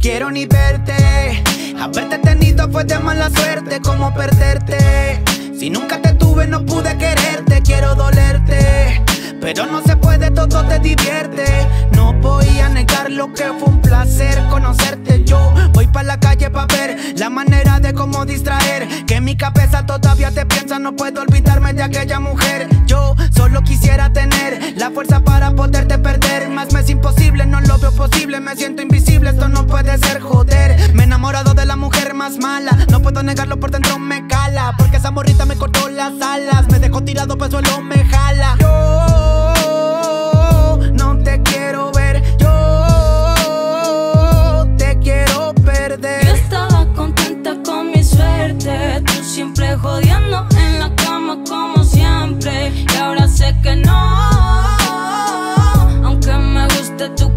quiero ni verte. Haberte tenido fue de mala suerte, como perderte. Si nunca te tuve no pude quererte, quiero dolerte. Pero no se puede, todo te divierte. No voy a negar lo que fue un placer conocerte. Yo voy pa' la calle pa' ver la manera de cómo distraer, que mi cabeza todavía te piensa, no puedo olvidarme de aquella mujer. Yo solo quisiera tener la fuerza para poderte perder, mas me es imposible, no lo veo posible, me siento invisible, esto no puede ser, joder. Me he enamorado de la mujer más mala, no puedo negarlo, por dentro me cala, porque esa morrita me cortó las alas, me dejó tirado pues suelo me jala. Yo no te quiero ver, yo te quiero perder. Yo estaba contenta con mi suerte, tú siempre jodiendo en la cama como siempre. Y ahora sé que no, aunque me guste tu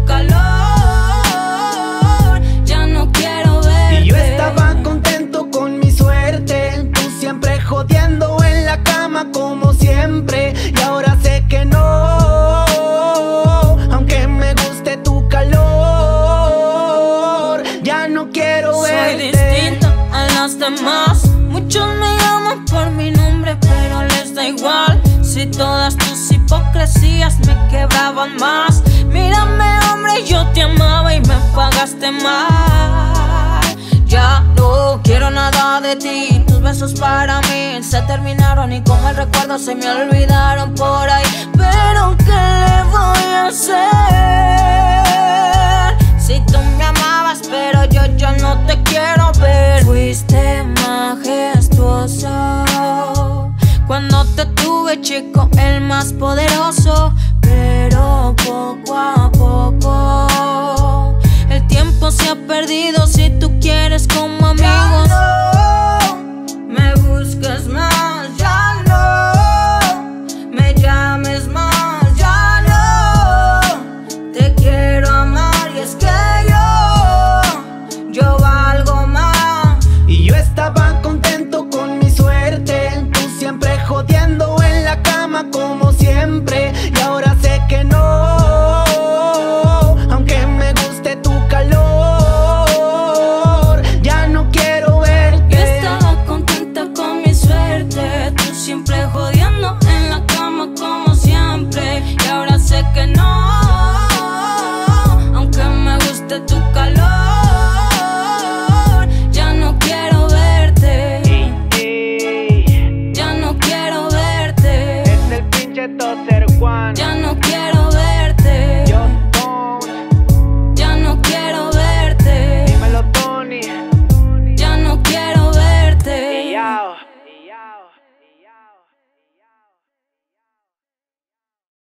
calor, ya no quiero verte. Y yo estaba contento con mi suerte, tú siempre jodiendo en la cama como siempre. Y ahora sé que no, aunque me guste tu calor, ya no quiero verte. Soy distinta a las demás, muchos me llaman por mi nombre, pero les da igual. Si todas tus hipocresías me quebraban más. Mírame, hombre, yo te amaba y me pagaste mal. Ya no quiero nada de ti, tus besos para mí se terminaron y como el recuerdo se me olvidaron por ahí. Pero ¿qué le voy a hacer? Si tú me amabas, pero yo no te quiero ver. Fuiste majestuoso cuando te tuve, chico, el más poderoso. Pero poco a poco el tiempo se ha perdido. Si tú quieres